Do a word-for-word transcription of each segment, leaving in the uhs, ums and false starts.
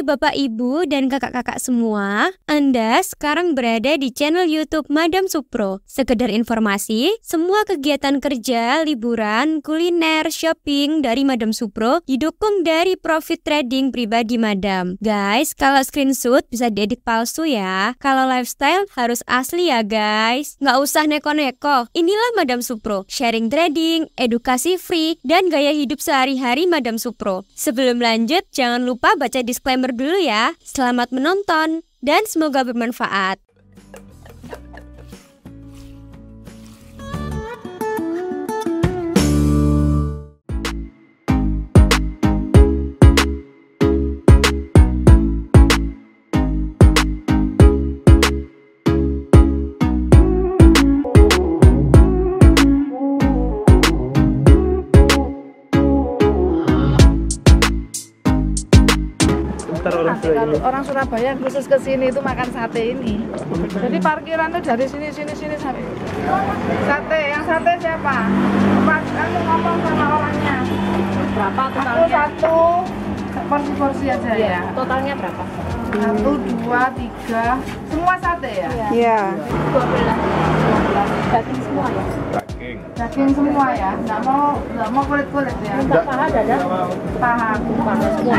Hai Bapak Ibu dan kakak-kakak semua, Anda sekarang berada di channel YouTube Madam Supro. Sekedar informasi, semua kegiatan kerja, liburan, kuliner, shopping dari Madam Supro didukung dari profit trading pribadi Madam. Guys, kalau screenshot bisa diedit palsu ya. Kalau lifestyle harus asli ya guys. Nggak usah neko-neko. Inilah Madam Supro, sharing trading, edukasi free, dan gaya hidup sehari-hari Madam Supro. Sebelum lanjut, jangan lupa baca disclaimer dulu ya. Selamat menonton dan semoga bermanfaat. Nanti kalau orang Surabaya khusus ke sini itu makan sate ini. Jadi parkiran tuh dari sini sini sini sampai sate. Yang sate siapa? Pas kamu ngomong sama orangnya. Berapa totalnya? Aku satu porsi-porsi aja ya. Ya. Totalnya berapa? Satu, dua, tiga, semua sate ya? Iya. Dua belas. Dua belas. Daging semua ya? Daging. Daging semua ya? Nggak mau nggak mau kulit-kulit ya? Enggak paha dada? Paha. Paha semua.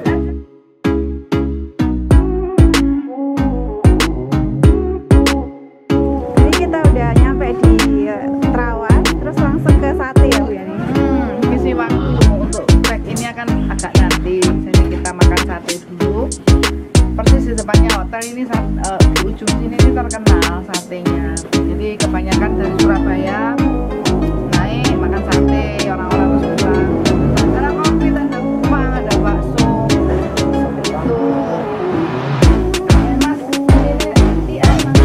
Persis di depannya hotel ini uh, di ujung sini ini terkenal satenya. Jadi kebanyakan dari Surabaya naik makan sate, orang-orang suka. Ada kopi, ada kupang, ada bakso, itu. Mas, ini iya mas.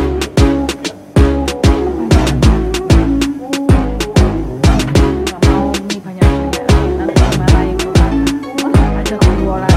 Nggak mau mie banyak-banyak, nanti marahin orang. Ada kuolah.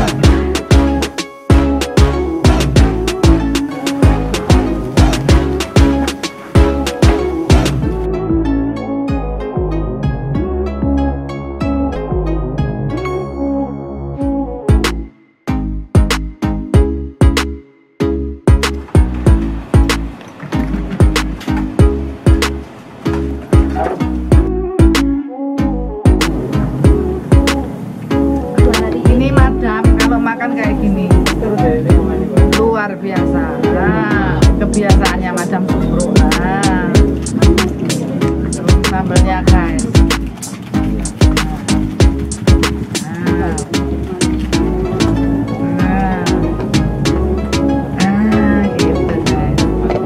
Makan kayak gini luar biasa. Nah, kebiasaannya Madam Supro. Nah, sambelnya guys. Nah. Nah. Nah, gitu guys.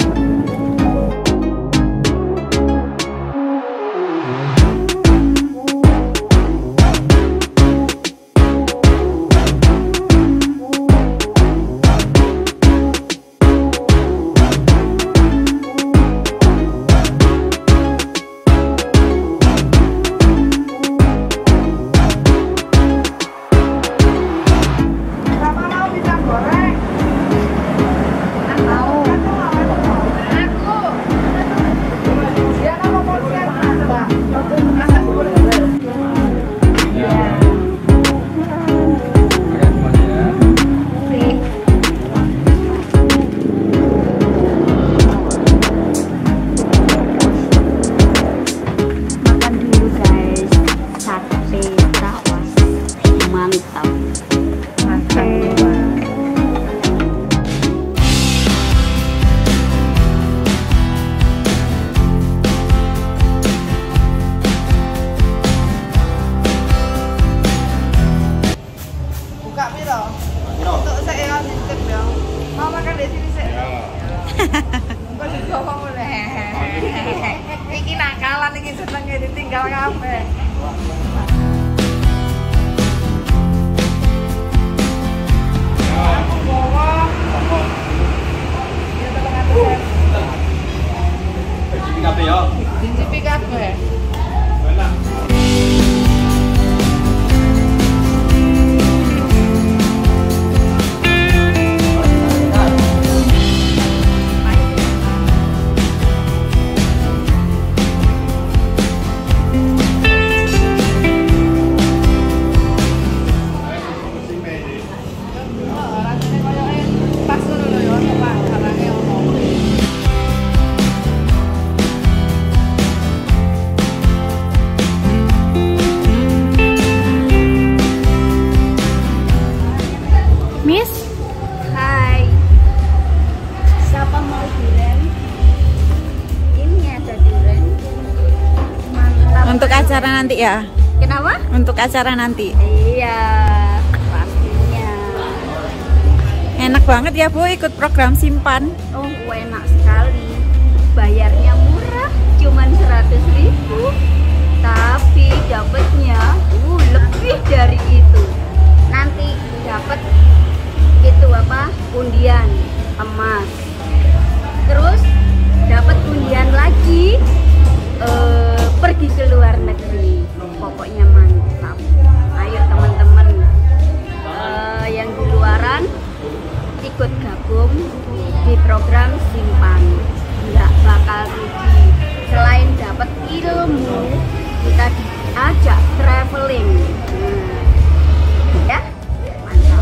Untuk saya nitip ya. Mau makan di sini saya. Kok dibawa boleh. Iki nakalan iki senenge ditinggal kabeh. Aku bawa. Ya tolong aku. Dincipi kabeh ya. Dincipi kabeh. Enak. Miss? Hai. Siapa mau durian? Ini ada durian. Mantap. Untuk acara nanti ya? Kenapa? Untuk acara nanti. Iya, pastinya. Enak banget ya Bu ikut program simpan. Oh, enak sekali. Bayarnya murah, cuman seratus ribu. Tapi dapatnya uh, lebih dari itu. Nanti dapat itu apa? Undian emas. Terus dapat undian lagi eh, pergi ke luar negeri. Pokoknya mantap. Ayo teman-teman eh, yang di luaran ikut gabung di program simpan, nggak bakal rugi. Selain dapat ilmu, kita diajak traveling. Hmm. Ya, mantap.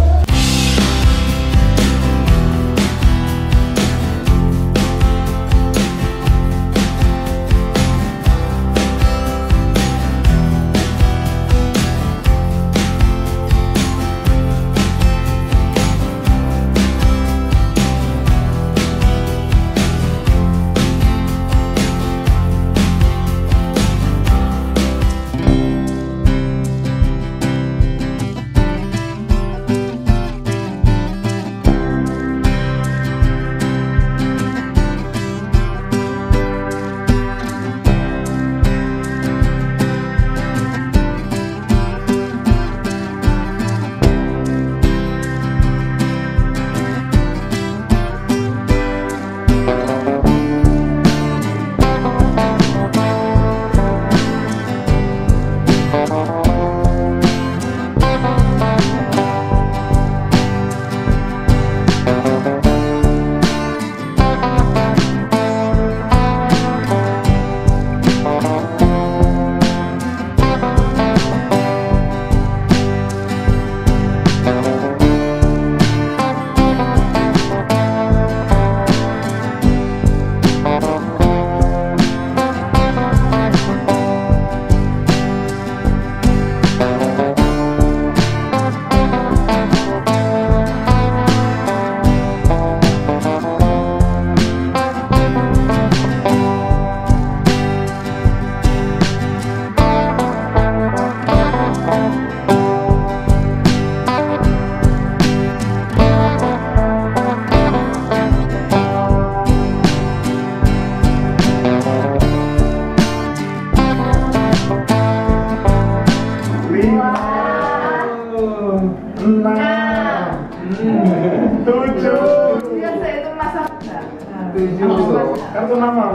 Kartu nama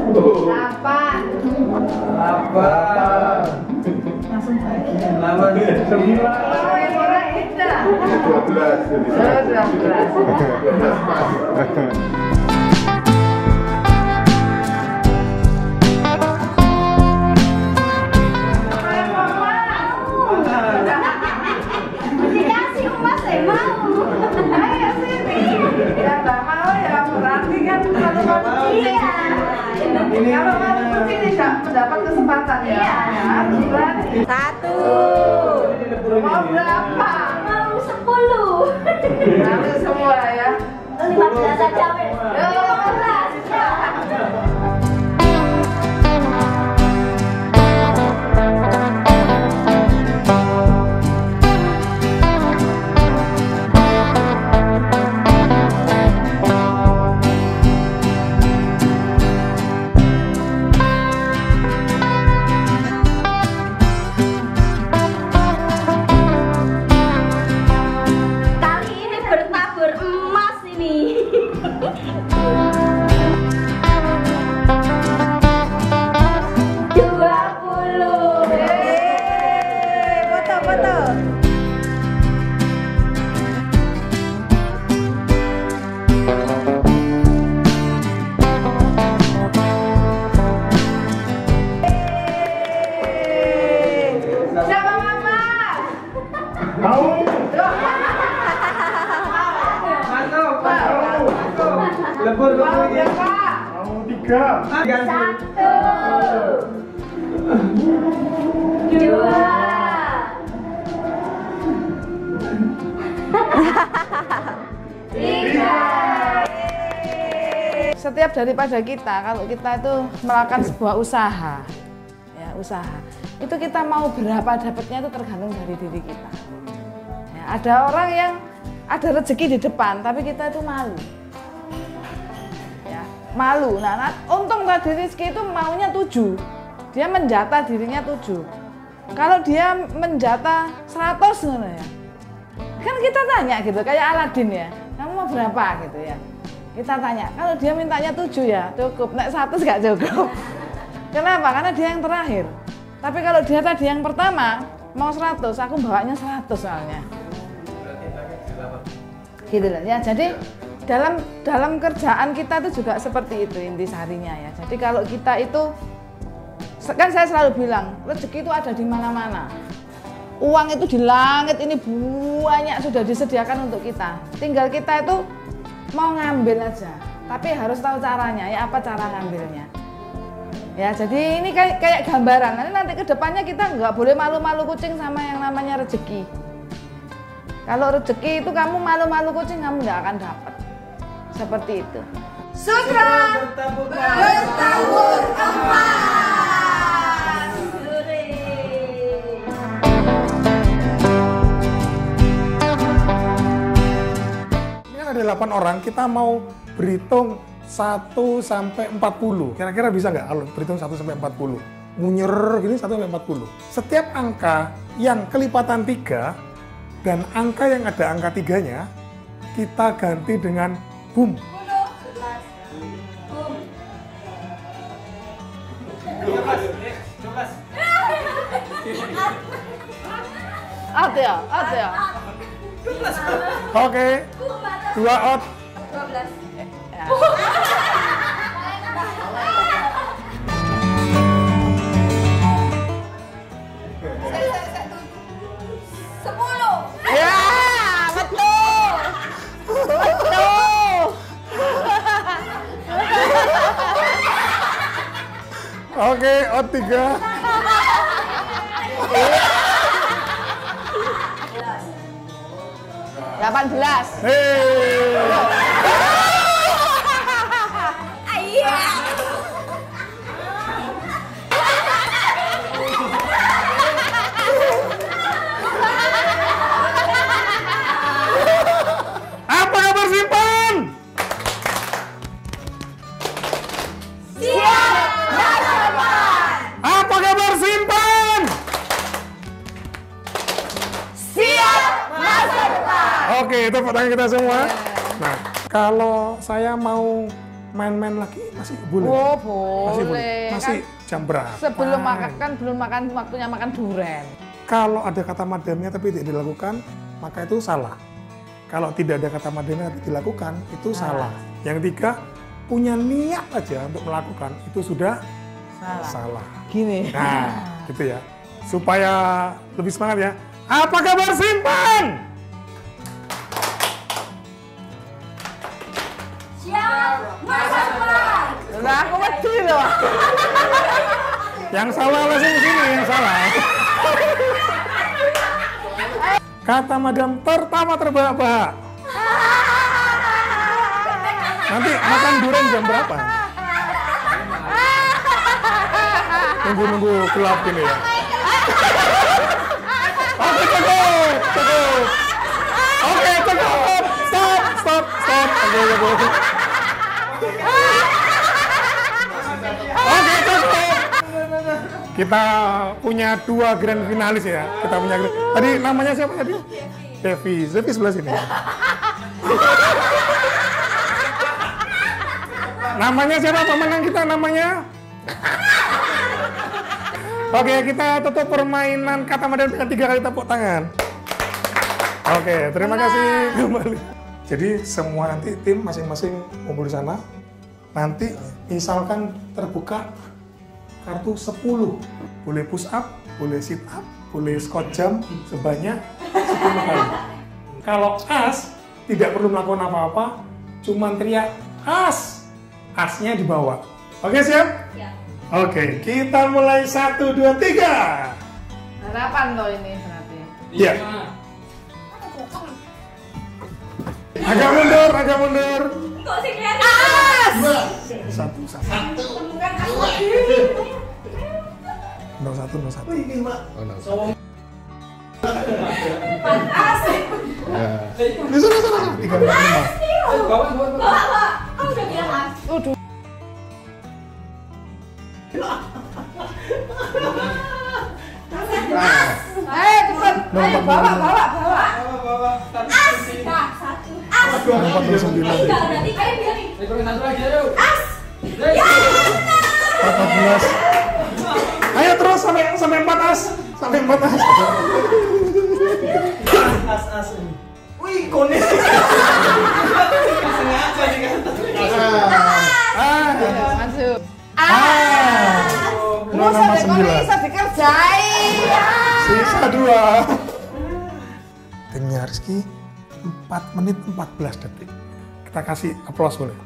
Delapan. Delapan. Langsung bagi. Delapan. Sembilan. Oh, yang murah itu. Dua belas. Dua belas. Dikasih emas ya mau. Ayo sini. Ya nggak mau ya berarti kan satu kali. Iya. Kalau mau sini tidak mendapat kesempatan ya. Ya, bulan. Satu. Mau berapa? Mau sepuluh. Nanti semua ya. Lima belas saja wes. Lima belas. Kali ini bertabur emas ini. Dua puluh. Foto, foto. Siapa mama? Mau? Masuk, Pak. Lebur Mau lebur ya. berapa? Mau tiga. Satu. Dua. setiap daripada kita, kalau kita itu melakukan sebuah usaha, ya usaha, itu kita mau berapa dapatnya itu tergantung dari diri kita. Ya, ada orang yang ada rezeki di depan, tapi kita itu malu. Ya, malu. Nah, nah, untung tadi rezeki itu maunya tujuh, dia menjata dirinya tujuh. Kalau dia menjata seratus, ya, kan kita tanya gitu, kayak Aladin ya, kamu mau berapa gitu ya. Kita tanya, kalau dia mintanya tujuh ya cukup, naik satu nggak cukup. Kenapa? Karena dia yang terakhir. Tapi kalau dia tadi yang pertama, mau seratus, aku bawanya seratus soalnya. Gitu lah ya, jadi dalam dalam kerjaan kita itu juga seperti itu intisarinya ya. Jadi kalau kita itu, kan saya selalu bilang, rezeki itu ada di mana-mana. Uang itu di langit ini banyak sudah disediakan untuk kita. Tinggal kita itu mau ngambil aja. Tapi harus tahu caranya, ya apa cara ngambilnya. Ya, jadi ini kayak, kayak gambaran. Nanti, nanti ke depannya kita nggak boleh malu-malu kucing sama yang namanya rezeki. Kalau rezeki itu kamu malu-malu kucing, kamu nggak akan dapat. Seperti itu. Sutra bertabur emas. Ada delapan orang, kita mau berhitung satu sampai empat puluh. Kira-kira bisa nggak kalau berhitung satu sampai empat puluh? Munyer gini satu sampai empat puluh. Setiap angka yang kelipatan tiga dan angka yang ada angka tiganya, kita ganti dengan boom. Out ya, out ya. Oke, dua out. dua belas. sepuluh. Ya, betul. Betul. Oke, out tiga. delapan belas. Hei. Iya. Apa kabar simpan? Siap, masa depan. Apa kabar simpan? Siap, masa depan. Oke, tepuk tangan kita semua. Nah, kalau saya mau main-main lagi masih boleh. Oh, Masih boleh. Masih Kan jam berapa? sebelum makan kan belum makan, waktunya makan durian. Kalau ada kata madamnya tapi tidak dilakukan, maka itu salah. Kalau tidak ada kata madamnya tapi dilakukan, itu salah. Yang tiga, punya niat aja untuk melakukan, itu sudah Salah. salah. Gini. Nah, gitu ya. Supaya lebih semangat ya. Apa kabar simpan? Siap, masa depan. Lah aku wedi loh. Yang salah langsung ke sini, yang salah. Kata madam pertama terbahak-bahak. Nanti makan durian jam berapa? Nunggu-nunggu gelap ini ya. Oke, cukup, cukup. Oke, cukup. Stop, stop, stop. Oke, cukup. Oke, cukup. Kita punya dua grand finalis ya. Kita punya grand... Tadi namanya siapa tadi? Devi. Devi sebelah sini. Namanya siapa pemenang kita namanya? Oke, kita tutup permainan kata madam dengan tiga kali tepuk tangan. Oke, terima kasih kembali. Jadi semua nanti tim masing-masing kumpul di sana. Nanti misalkan terbuka kartu sepuluh. Boleh push up, boleh sit up, boleh squat jump sebanyak sepuluh kali. Kalau as, tidak perlu melakukan apa-apa, cuma teriak as. Asnya dibawa. Oke, siap? Siap. Oke, kita mulai satu, dua, tiga. Harapan loh ini berarti. Iya. Agak mundur, agak mundur. Kok sih kelihatan? Satu, satu. Nol satu, nol satu. Ini Mbak. Oh, nol. As. Ya. Ini sana, sana, sana. Tiga, empat, lima. Bawa, bawa. Kamu udah bilang as. Ayo cepet. Nol, Ayo empat, bawa, lima. bawa, bawa. As. Nah, satu. As. Nol, empat, nol, sembilan. Enggak, berarti kayak bilangin. As. empat belas. Ayo terus sampai sampai empat as. Sampai empat as. As as ini. Wih, konek. Sengaja dikata. Ah. Masuk. Ah. Nol, Mau enam, sampai sembilan. konek bisa dikerjain. Sisa dua. Timnya Rizky empat menit empat belas detik. Kita kasih aplaus boleh.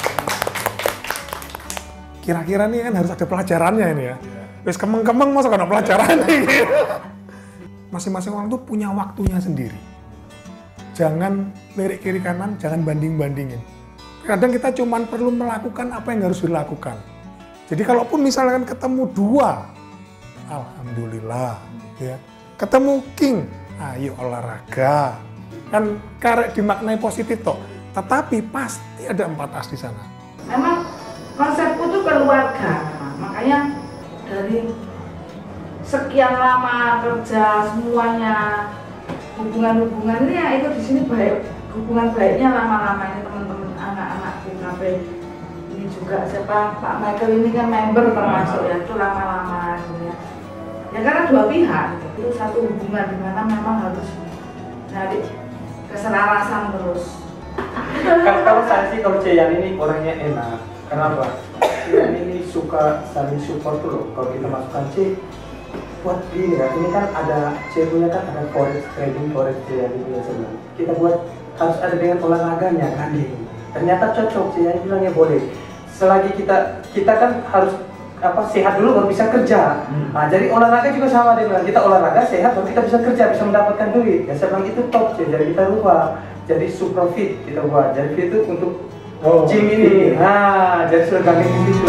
Kira-kira nih kan harus ada pelajarannya ini ya. Wes kemeng-kemeng masa ada pelajaran nih. Masing-masing orang tuh punya waktunya sendiri. Jangan lirik kiri kanan, jangan banding-bandingin. Kadang kita cuman perlu melakukan apa yang harus dilakukan. Jadi kalaupun misalkan ketemu dua, alhamdulillah, ya. Ketemu king, ayo olahraga. Kan karek dimaknai positif toh. Tetapi pasti ada empat as di sana. Memang konsepku tuh keluarga, makanya dari sekian lama kerja semuanya hubungan-hubungan ini ya itu di sini baik, hubungan baiknya lama-lama ini teman-teman anak-anakku K P ini juga siapa Pak Michael ini kan member termasuk ya itu lama-lama gitu ya. Ya karena dua pihak itu satu hubungan di mana memang harus cari keselarasan terus. Kalau kalau saya sih kalau Cian ini orangnya enak. Kenapa? Cian ini suka saling support tuh loh. Kalau kita masukkan C, buat gini ya. Ini kan ada C punya kan ada forex trading, forex Cian punya sebenarnya. Kita buat harus ada dengan olahraganya tadi. Ternyata cocok Cian bilangnya boleh. Selagi kita kita kan harus apa sehat dulu baru bisa kerja. Hmm. Nah, jadi olahraga juga sama dia bilang kita olahraga sehat baru kita bisa kerja bisa mendapatkan duit. Ya saya bilang itu top sih. Jadi kita lupa. Jadi super fit kita buat. Jadi fit itu untuk oh, gym ini. Nah, jadi slogannya di situ.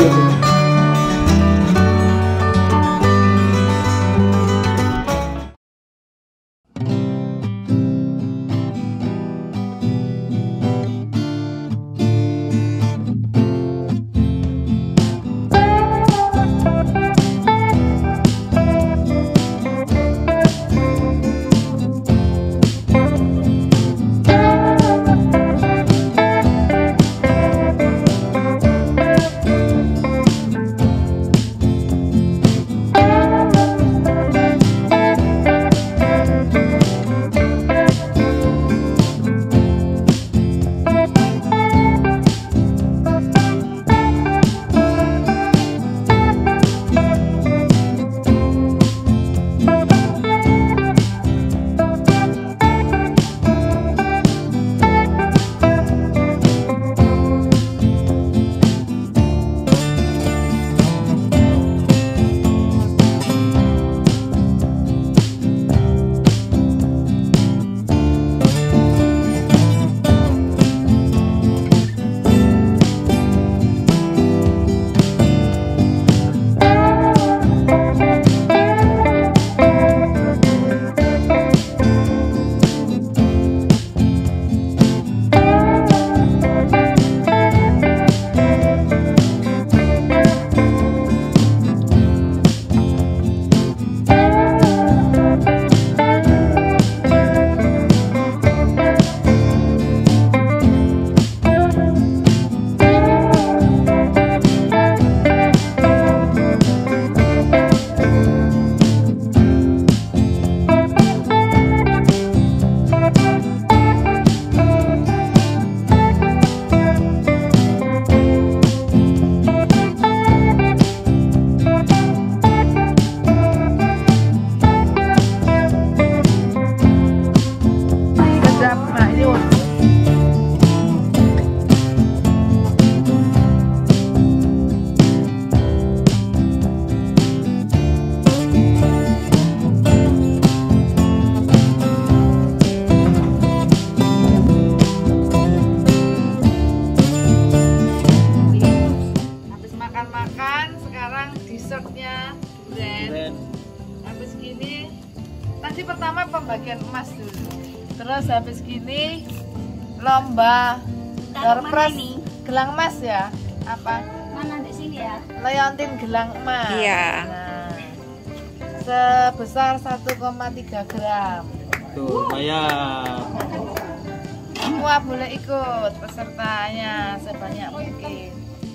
habis gini lomba surprise gelang emas ya? Apa? Mana di sini ya? Leontin gelang emas. Iya. Nah, sebesar satu koma tiga gram. Tuh, lumayan. Semua boleh ikut pesertanya sebanyak mungkin.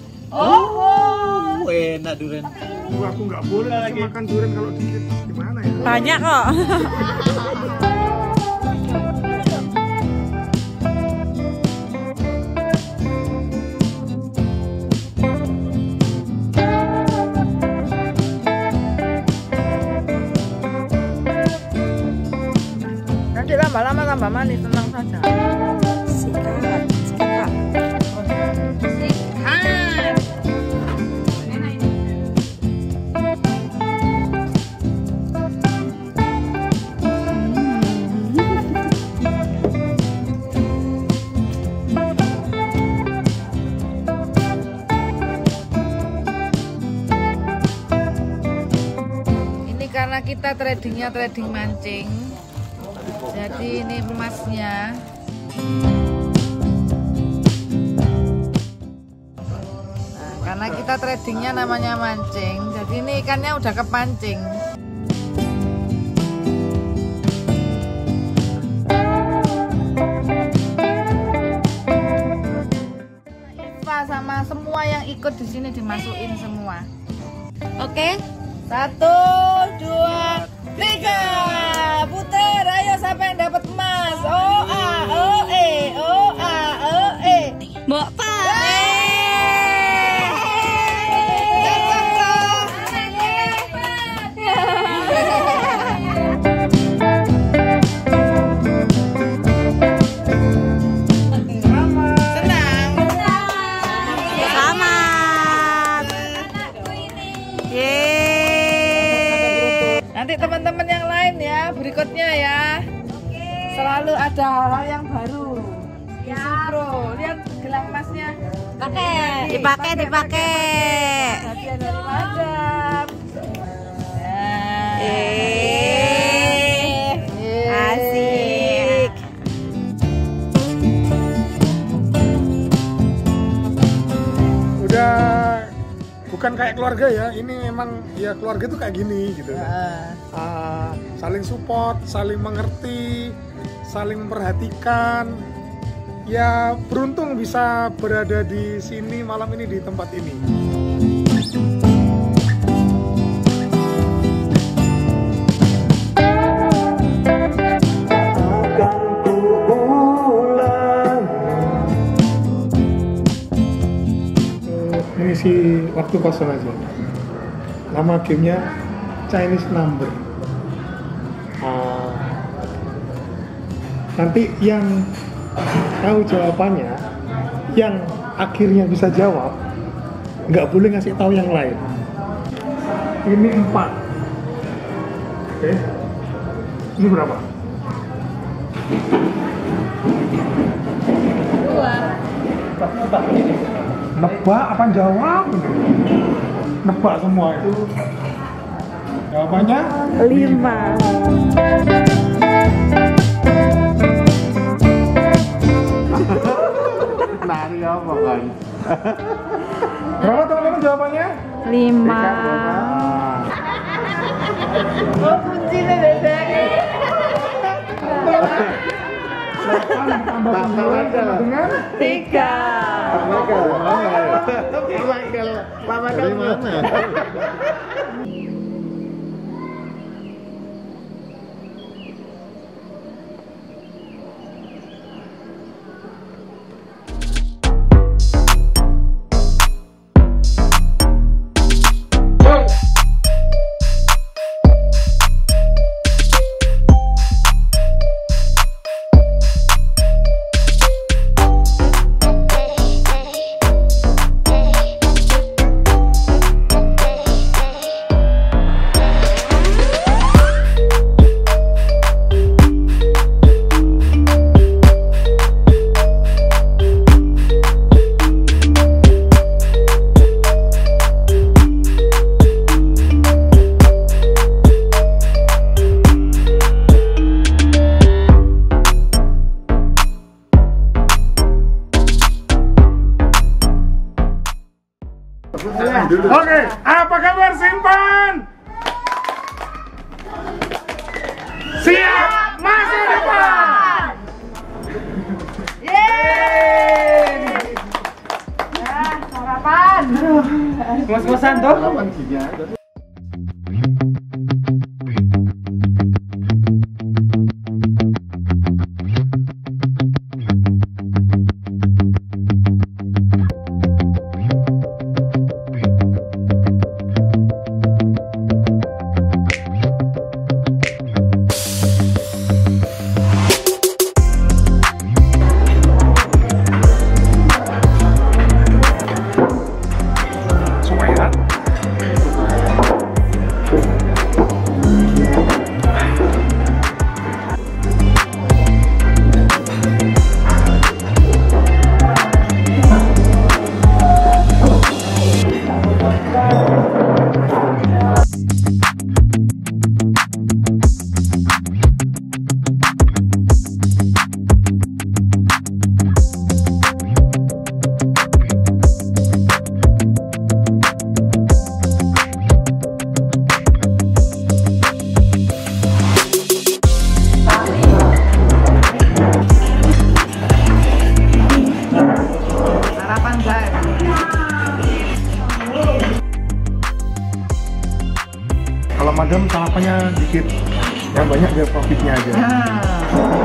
Oh, Oh, enak durian. Wah, aku nggak boleh lagi makan durian kalau dikit. Gimana ya? Banyak kok. nanti lama-lama tambah manis, tenang saja. Sikat, sikat. Sikat. Ini karena kita tradingnya trading mancing. Jadi ini emasnya. Nah, karena kita tradingnya namanya mancing, jadi ini ikannya udah kepancing. Iva sama semua yang ikut di sini dimasukin semua. Oke. Satu, dua, tiga. Puter, ayo siapa yang dapat emas? O A O E O A O E. Mbok Pa. Nanti teman-teman yang lain ya berikutnya ya. Selalu ada hal yang baru. Ya, bro. Lihat gelang emasnya. Pakai. Dipakai, dipakai. Hadiah dari madam. Eh, asik. Udah bukan kayak keluarga ya, ini memang ya keluarga tuh kayak gini gitu kan. Uh, saling support, saling mengerti, saling memperhatikan. Ya beruntung bisa berada di sini malam ini di tempat ini. Isi waktu kosong aja. Nama gamenya Chinese Number. Uh, nanti yang tahu jawabannya, yang akhirnya bisa jawab, nggak boleh ngasih tahu yang lain. Ini empat. Oke. Ini berapa? Dua. Nebak apa jawab? Nebak semua itu. Jawabannya Lima. Nari apa kan? berapa teman-teman jawabannya? Lima. Oh, kuncinya beda. delapan tambah sembilan dengan Tiga. Pak Michael, mana ya? Pak Michael, Pak Michael mana? Oke, apa kabar Simpan? Siap masa depan. Yeay. Ya, sarapan. Ngos-ngosan toh? Kalau madam sarapannya dikit, yang banyak biar profitnya aja. Nah.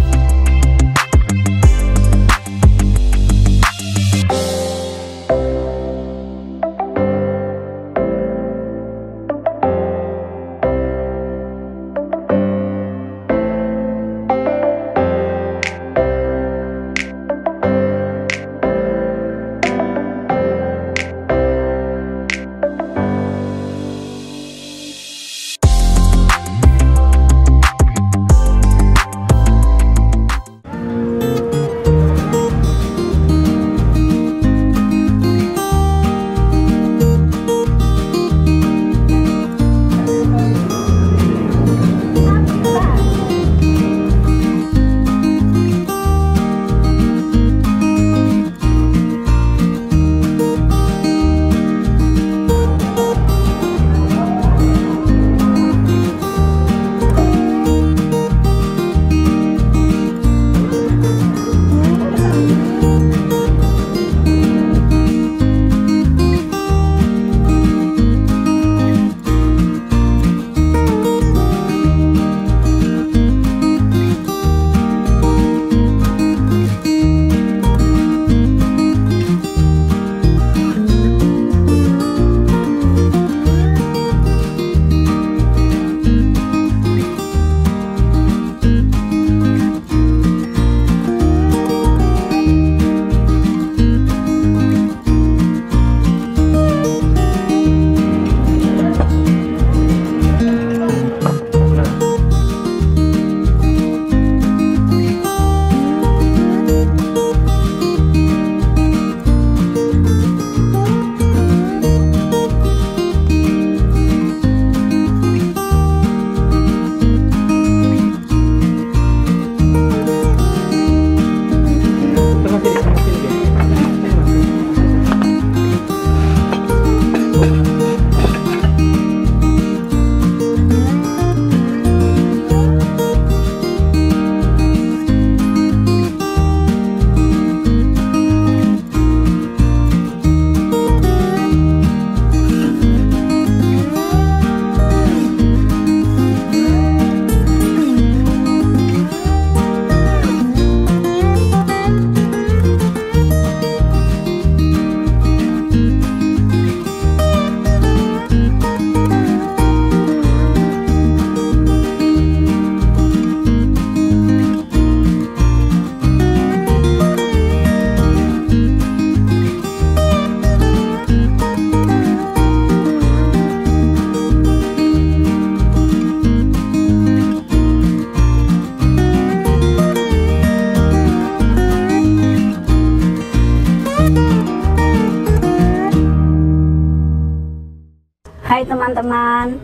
Hai teman-teman,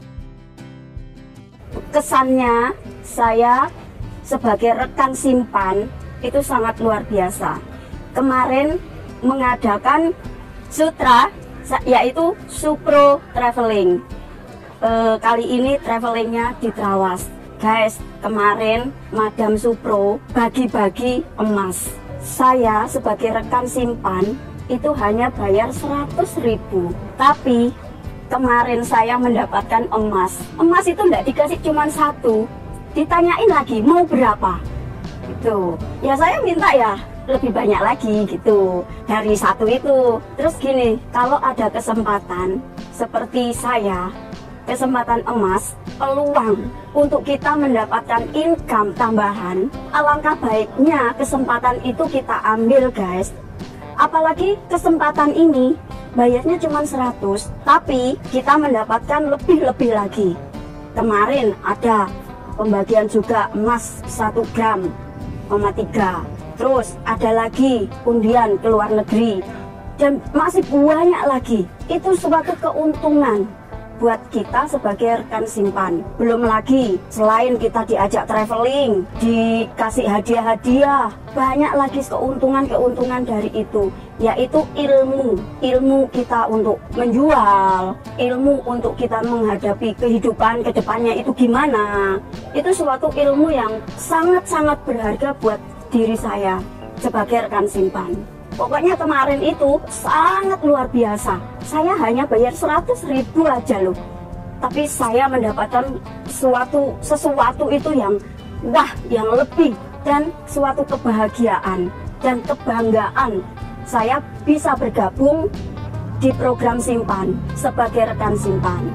kesannya saya sebagai rekan Simpan itu sangat luar biasa. Kemarin mengadakan sutra yaitu Supro Traveling. E, kali ini travelingnya di Trawas. Guys, kemarin Madam Supro bagi-bagi emas. Saya sebagai rekan simpan itu hanya bayar seratus ribu. Tapi kemarin saya mendapatkan emas. Emas itu enggak dikasih cuma satu. Ditanyain lagi mau berapa. Gitu. Ya saya minta ya lebih banyak lagi gitu dari satu itu. Terus gini, kalau ada kesempatan seperti saya, kesempatan emas, peluang untuk kita mendapatkan income tambahan, alangkah baiknya kesempatan itu kita ambil guys. Apalagi kesempatan ini bayarnya cuma seratus, tapi kita mendapatkan lebih-lebih lagi. Kemarin ada pembagian juga emas satu gram koma tiga, terus ada lagi undian ke luar negeri, dan masih banyak lagi. Itu suatu keuntungan buat kita sebagai rekan simpan. Belum lagi selain kita diajak traveling, dikasih hadiah-hadiah, banyak lagi keuntungan-keuntungan dari itu, yaitu ilmu ilmu kita untuk menjual, ilmu untuk kita menghadapi kehidupan kedepannya itu gimana. Itu suatu ilmu yang sangat-sangat berharga buat diri saya sebagai rekan simpan. Pokoknya kemarin itu sangat luar biasa. Saya hanya bayar seratus ribu aja loh. Tapi saya mendapatkan suatu sesuatu itu yang wah, yang lebih, dan suatu kebahagiaan dan kebanggaan. Saya bisa bergabung di program simpan sebagai rekan simpan.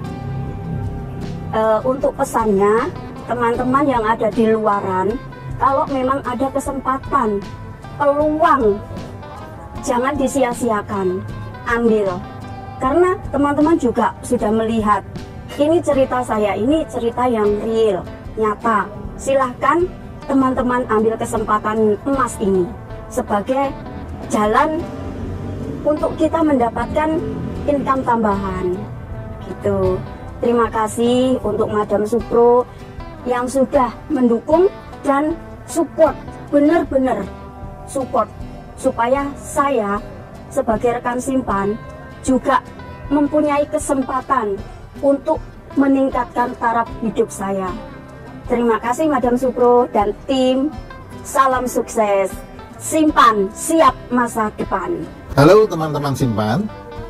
E, untuk pesannya, teman-teman yang ada di luaran, kalau memang ada kesempatan, peluang, jangan disia-siakan, ambil. Karena teman-teman juga sudah melihat, ini cerita saya, ini cerita yang real, nyata. Silahkan teman-teman ambil kesempatan emas ini sebagai jalan untuk kita mendapatkan income tambahan. Gitu. Terima kasih untuk Madam Supro yang sudah mendukung dan support, benar-benar support, supaya saya sebagai rekan simpan juga mempunyai kesempatan untuk meningkatkan taraf hidup saya. Terima kasih Madam Supro dan tim, salam sukses, simpan siap masa depan. Halo teman-teman simpan,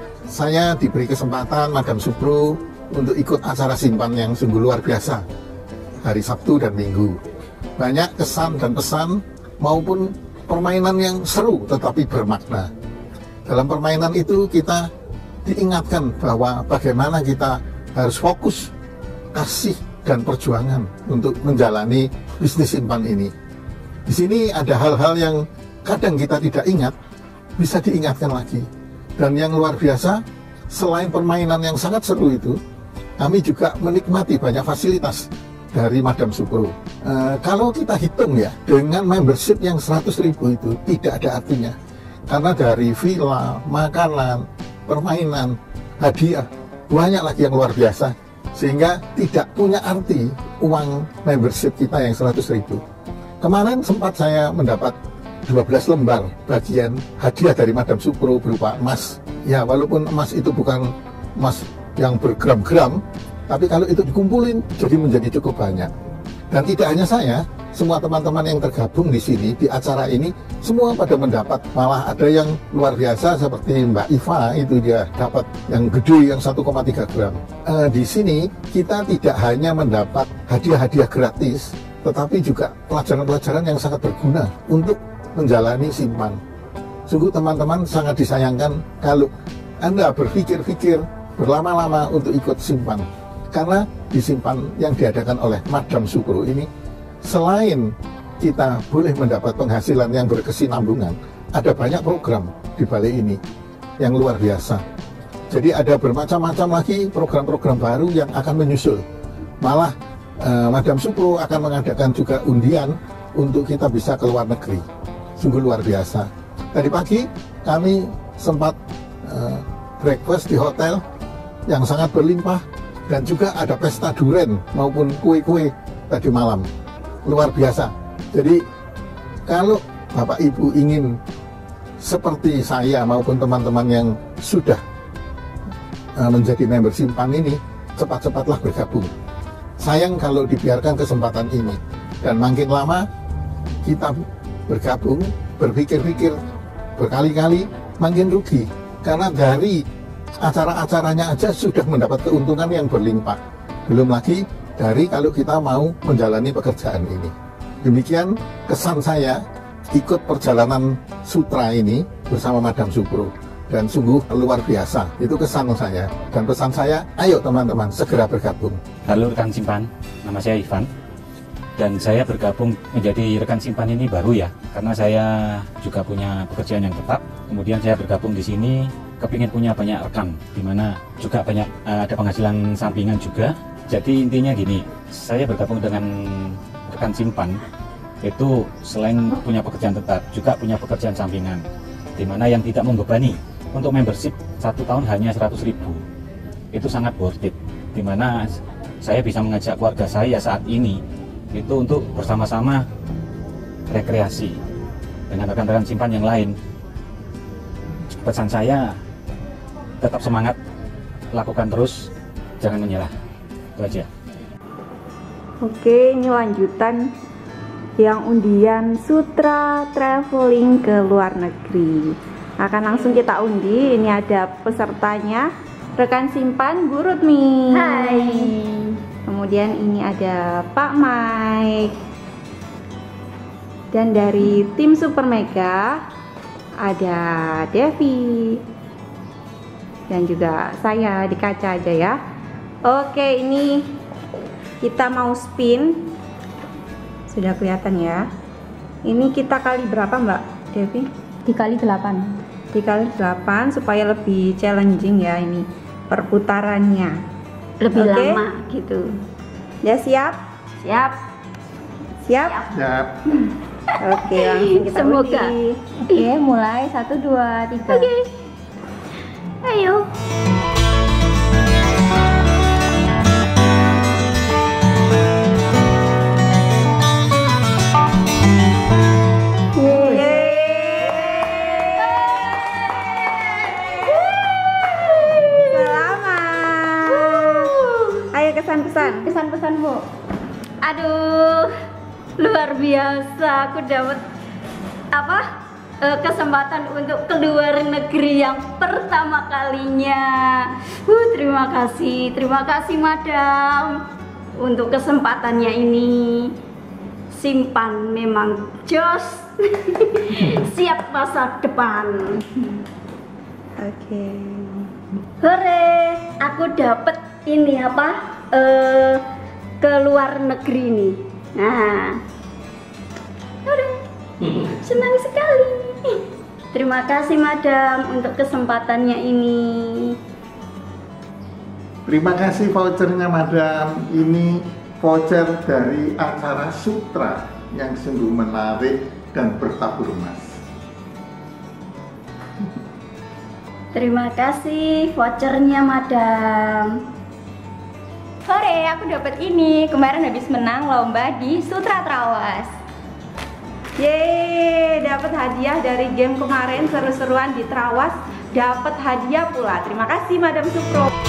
saya diberi kesempatan Madam Supro untuk ikut acara simpan yang sungguh luar biasa hari Sabtu dan Minggu. Banyak kesan dan pesan maupun permainan yang seru tetapi bermakna. Dalam permainan itu kita diingatkan bahwa bagaimana kita harus fokus, kasih dan perjuangan untuk menjalani bisnis simpan ini. Di sini ada hal-hal yang kadang kita tidak ingat, bisa diingatkan lagi. Dan yang luar biasa, selain permainan yang sangat seru itu, kami juga menikmati banyak fasilitas dari Madam Supro. E, kalau kita hitung ya, dengan membership yang seratus ribu itu tidak ada artinya. Karena dari villa, makanan, permainan, hadiah, banyak lagi yang luar biasa. Sehingga tidak punya arti uang membership kita yang seratus ribu. Kemarin sempat saya mendapat dua belas lembar bagian hadiah dari Madam Supro berupa emas. Ya, walaupun emas itu bukan emas yang bergram-gram, tapi kalau itu dikumpulin jadi menjadi cukup banyak. Dan tidak hanya saya, semua teman-teman yang tergabung di sini di acara ini semua pada mendapat, malah ada yang luar biasa seperti Mbak Iva, itu dia dapat yang gede yang satu koma tiga gram. E, di sini kita tidak hanya mendapat hadiah-hadiah gratis, tetapi juga pelajaran-pelajaran yang sangat berguna untuk menjalani simpan. Sungguh teman-teman sangat disayangkan kalau Anda berpikir-pikir berlama-lama untuk ikut simpan. Karena di simpan yang diadakan oleh Madam Supro ini, selain kita boleh mendapat penghasilan yang berkesinambungan, ada banyak program di balik ini yang luar biasa. Jadi ada bermacam-macam lagi program-program baru yang akan menyusul. Malah eh, Madam Supro akan mengadakan juga undian untuk kita bisa ke luar negeri. Sungguh luar biasa. Tadi pagi kami sempat eh, breakfast di hotel yang sangat berlimpah, dan juga ada pesta duren maupun kue-kue tadi malam. Luar biasa. Jadi kalau Bapak Ibu ingin seperti saya maupun teman-teman yang sudah uh, menjadi member Simpan ini, cepat-cepatlah bergabung. Sayang kalau dibiarkan kesempatan ini, dan makin lama kita bergabung, berpikir-pikir berkali-kali, makin rugi. Karena dari acara-acaranya aja sudah mendapat keuntungan yang berlimpah. Belum lagi dari kalau kita mau menjalani pekerjaan ini. Demikian kesan saya ikut perjalanan Sutra ini bersama Madam Supro. Dan sungguh luar biasa, itu kesan saya. Dan pesan saya, ayo teman-teman segera bergabung. Halo rekan Simpan, nama saya Ivan. Dan saya bergabung menjadi rekan Simpan ini baru ya, karena saya juga punya pekerjaan yang tetap. Kemudian saya bergabung di sini, kepingin punya banyak rekan, dimana juga banyak ada penghasilan sampingan juga. Jadi intinya gini, saya bergabung dengan rekan Simpan, itu selain punya pekerjaan tetap, juga punya pekerjaan sampingan, dimana yang tidak membebani. Untuk membership satu tahun hanya seratus ribu, itu sangat worth it, dimana saya bisa mengajak keluarga saya saat ini itu untuk bersama-sama rekreasi dengan rekan-rekan Simpan yang lain. Pesan saya, tetap semangat, lakukan terus, jangan menyerah. Itu aja. Oke, ini lanjutan yang undian Sutra Traveling ke luar negeri. Akan langsung kita undi. Ini ada pesertanya, rekan Simpan Bu Rutmi. Hai. Kemudian ini ada Pak Mike. Dan dari tim Super Mega ada Devi. Dan juga saya di kaca aja ya. Oke, ini kita mau spin. Sudah kelihatan ya. Ini kita kali berapa Mbak Devi? Dikali delapan. Dikali delapan supaya lebih challenging ya ini perputarannya. Lebih Oke? lama gitu. Ya siap? Siap. Siap? Siap. Oke, langsung kita Semoga. undi. Oke, mulai satu dua tiga. Oke. Ayo. Pesan-pesan. Pesan-pesan Bu. Aduh, luar biasa. Aku dapat apa? Eh, kesempatan untuk keluar negeri yang pertama kalinya. Uh, terima kasih, terima kasih Madam untuk kesempatannya ini. Simpan memang jos. Siap masa depan. Oke. Hore, aku dapat ini apa? Uh, ke luar negeri nih. Nah, hore, senang sekali. Terima kasih Madam untuk kesempatannya ini. Terima kasih vouchernya Madam. Ini voucher dari acara Sutra yang sungguh menarik dan bertabur emas. Terima kasih vouchernya Madam. Sore, aku dapat ini. Kemarin habis menang lomba di Sutra Trawas. Yeay, dapat hadiah dari game kemarin seru-seruan di Trawas. Dapat hadiah pula. Terima kasih Madam Supro.